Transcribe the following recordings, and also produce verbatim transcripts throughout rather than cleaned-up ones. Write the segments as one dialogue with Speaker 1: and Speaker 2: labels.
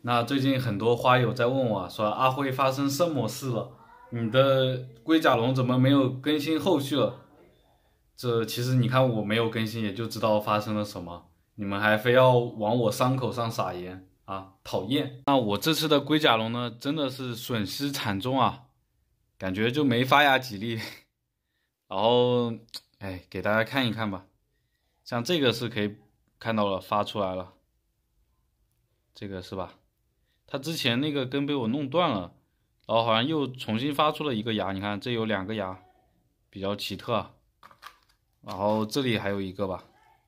Speaker 1: 那最近很多花友在问我啊，说阿辉发生什么事了？你的龟甲龙怎么没有更新后续了？这其实你看我没有更新，也就知道发生了什么，你们还非要往我伤口上撒盐啊，讨厌！那我这次的龟甲龙呢，真的是损失惨重啊，感觉就没发芽几粒。然后，哎，给大家看一看吧，像这个是可以看到了，发出来了，这个是吧？它之前那个根被我弄断了，然后好像又重新发出了一个芽，你看这有两个芽，比较奇特啊。然后这里还有一个吧，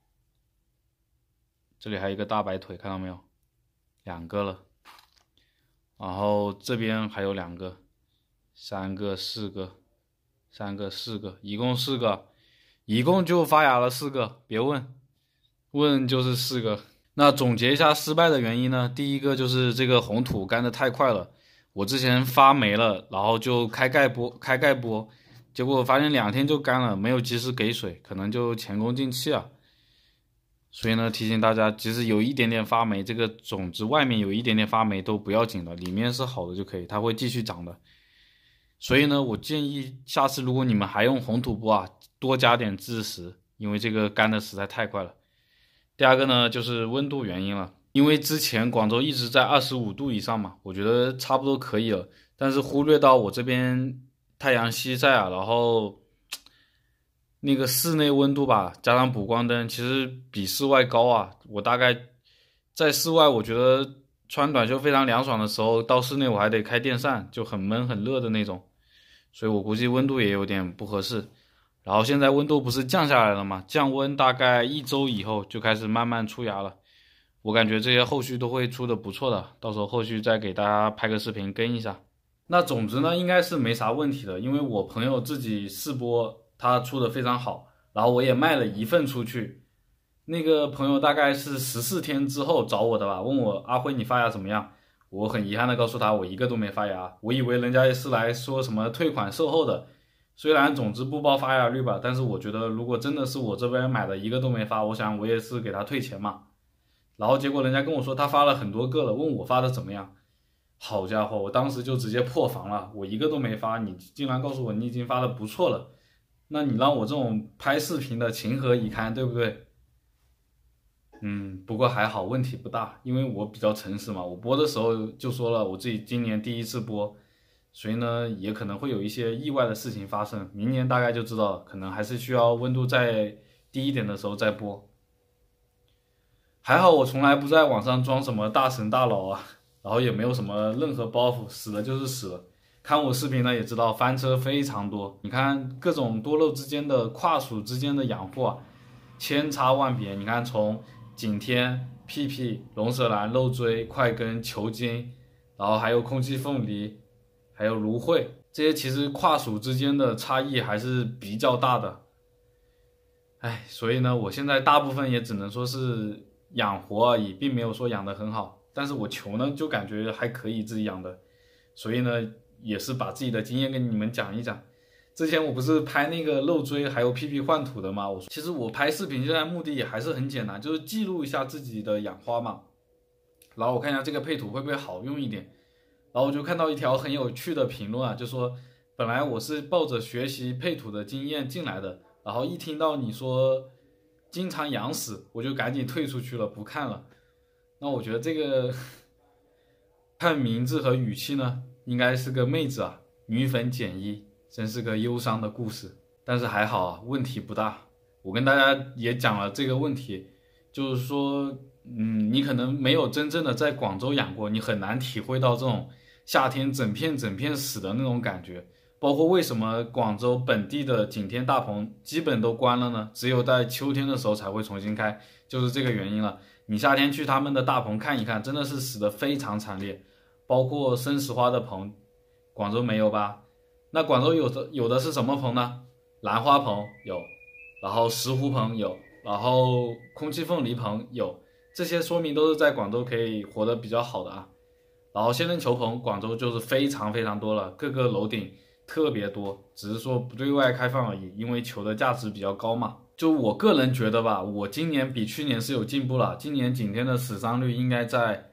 Speaker 1: 这里还有一个大白腿，看到没有？两个了。然后这边还有两个，三个、四个，三个、四个，一共四个，一共就发芽了四个，别问，问就是四个。那总结一下失败的原因呢？第一个就是这个红土干得太快了，我之前发霉了，然后就开盖播开盖播，结果发现两天就干了，没有及时给水，可能就前功尽弃啊。所以呢，提醒大家，即使有一点点发霉，这个种子外面有一点点发霉都不要紧的，里面是好的就可以，它会继续长的。所以呢，我建议下次如果你们还用红土播啊，多加点自食，因为这个干的实在太快了。第二个呢，就是温度原因了，因为之前广州一直在二十五度以上嘛，我觉得差不多可以了，但是忽略到我这边太阳西晒啊，然后那个室内温度吧，加上补光灯，其实比室外高啊。我大概在室外，我觉得穿短袖非常凉爽的时候，到室内我还得开电扇，就很闷很热的那种，所以我估计温度也有点不合适。然后现在温度不是降下来了吗？降温大概一周以后就开始慢慢出芽了，我感觉这些后续都会出的不错的，到时候后续再给大家拍个视频跟一下。那种子呢，应该是没啥问题的，因为我朋友自己试播，他出的非常好，然后我也卖了一份出去。那个朋友大概是十四天之后找我的吧，问我阿辉你发芽怎么样？我很遗憾的告诉他，我一个都没发芽。我以为人家也是来说什么退款售后的。虽然种子不包发芽率吧，但是我觉得如果真的是我这边买的一个都没发，我想我也是给他退钱嘛。然后结果人家跟我说他发了很多个了，问我发的怎么样。好家伙，我当时就直接破防了，我一个都没发，你竟然告诉我你已经发的不错了，那你让我这种拍视频的情何以堪，对不对？嗯，不过还好问题不大，因为我比较诚实嘛，我播的时候就说了我自己今年第一次播，所以呢，也可能会有一些意外的事情发生。明年大概就知道了，可能还是需要温度再低一点的时候再播。还好我从来不在网上装什么大神大佬啊，然后也没有什么任何包袱，死了就是死了。看我视频呢也知道翻车非常多，你看各种多肉之间的跨属之间的养护啊，千差万别。你看从景天、屁屁、龙舌兰、肉锥、块根、球茎，然后还有空气凤梨。还有芦荟，这些其实跨属之间的差异还是比较大的。哎，所以呢，我现在大部分也只能说是养活而已，并没有说养得很好。但是我球呢，就感觉还可以自己养的，所以呢，也是把自己的经验跟你们讲一讲。之前我不是拍那个肉锥还有屁屁换土的吗？我说，其实我拍视频现在目的也还是很简单，就是记录一下自己的养花嘛。然后我看一下这个配土会不会好用一点。然后我就看到一条很有趣的评论啊，就说本来我是抱着学习配土的经验进来的，然后一听到你说经常养死，我就赶紧退出去了，不看了。那我觉得这个看名字和语气呢，应该是个妹子啊，女粉减一，真是个忧伤的故事。但是还好啊，问题不大。我跟大家也讲了这个问题，就是说，嗯，你可能没有真正的在广州养过，你很难体会到这种夏天整片整片死的那种感觉。包括为什么广州本地的景天大棚基本都关了呢？只有在秋天的时候才会重新开，就是这个原因了。你夏天去他们的大棚看一看，真的是死得非常惨烈。包括生石花的棚，广州没有吧？那广州有的有的是什么棚呢？兰花棚有，然后石斛棚有，然后空气凤梨棚有，这些说明都是在广州可以活得比较好的啊。然后仙人球棚，广州就是非常非常多了，各个楼顶特别多，只是说不对外开放而已，因为球的价值比较高嘛。就我个人觉得吧，我今年比去年是有进步了，今年景天的死伤率应该在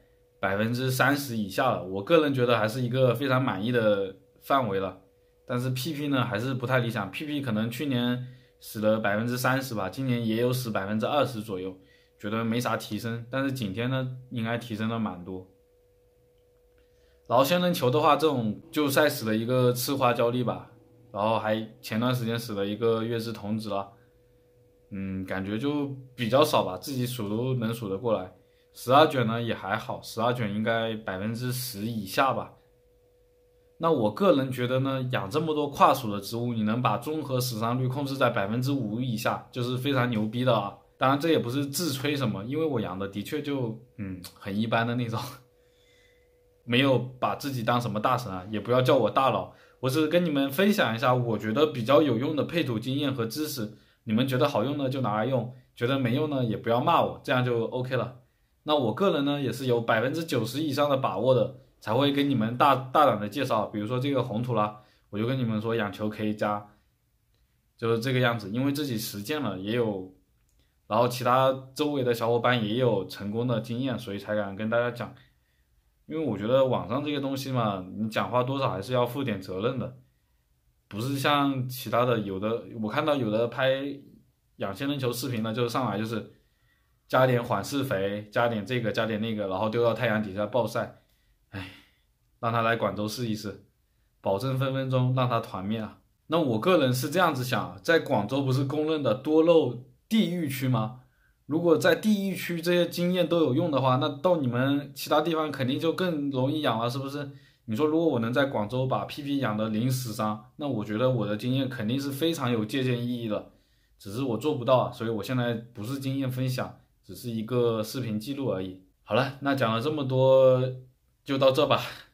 Speaker 1: 百分之三十以下了，我个人觉得还是一个非常满意的范围了。但是 P P 呢还是不太理想 ，P P 可能去年死了百分之三十吧，今年也有死百分之二十左右，觉得没啥提升。但是景天呢应该提升了蛮多。然后仙人球的话，这种就赛死了一个赤花胶粒吧，然后还前段时间死了一个月之童子了，嗯，感觉就比较少吧，自己数都能数得过来。十二卷呢也还好，十二卷应该百分之十以下吧。那我个人觉得呢，养这么多跨属的植物，你能把综合死伤率控制在百分之五以下，就是非常牛逼的啊。当然这也不是自吹什么，因为我养的的确就嗯很一般的那种。没有把自己当什么大神啊，也不要叫我大佬，我只是跟你们分享一下我觉得比较有用的配土经验和知识，你们觉得好用呢就拿来用，觉得没用呢也不要骂我，这样就 OK 了。那我个人呢也是有百分之九十以上的把握的，才会跟你们大大胆的介绍，比如说这个红土啦，我就跟你们说养球可以加，就是这个样子，因为自己实践了也有，然后其他周围的小伙伴也有成功的经验，所以才敢跟大家讲。因为我觉得网上这些东西嘛，你讲话多少还是要负点责任的，不是像其他的有的，我看到有的拍养仙人球视频呢，就上来就是加点缓释肥，加点这个加点那个，然后丢到太阳底下暴晒，哎，让他来广州试一试，保证分分钟让他团灭啊！那我个人是这样子想，在广州不是公认的多肉地狱区吗？如果在地域区这些经验都有用的话，那到你们其他地方肯定就更容易养了，是不是？你说如果我能在广州把 P P 养的零死伤，那我觉得我的经验肯定是非常有借鉴意义的，只是我做不到啊，所以我现在不是经验分享，只是一个视频记录而已。好了，那讲了这么多，就到这吧。